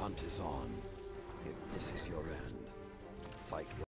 hunt is on. If this is your end, fight well.